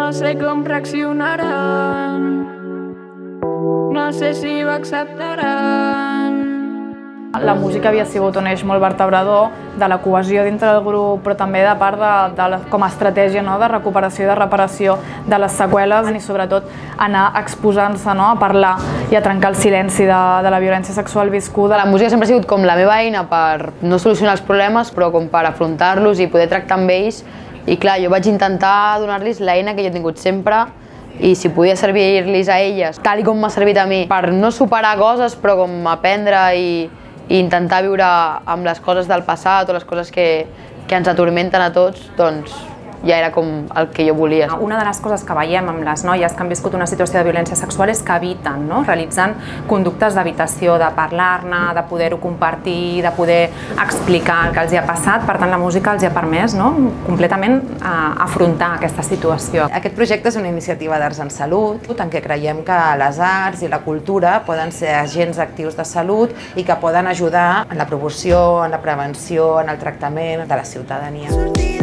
No sé com reaccionaran, no sé si ho acceptaran. La música havia sigut un eix molt vertebrador de la cohesió dintre del grup, però també de part com a estratègia de recuperació i de reparació de les seqüeles i sobretot anar exposant-se a parlar i a trencar el silenci de la violència sexual viscuda. La música sempre ha sigut com la meva eina per no solucionar els problemes, però com per afrontar-los i poder tractar amb ells. I clar, jo vaig intentar donar-los l'eina que jo he tingut sempre i si podia servir-los a elles, tal com m'ha servit a mi, per no superar coses, però com aprendre i intentar viure amb les coses del passat o les coses que ens atormenten a tots, doncs ja era com el que jo volia. Una de les coses que veiem amb les noies que han viscut una situació de violència sexual és que eviten, realitzant conductes d'evitació, de parlar-ne, de poder-ho compartir, de poder explicar el que els hi ha passat. Per tant, la música els hi ha permès completament afrontar aquesta situació. Aquest projecte és una iniciativa d'Arts en Salut, en què creiem que les arts i la cultura poden ser agents actius de salut i que poden ajudar en la promoció, en la prevenció, en el tractament de la ciutadania.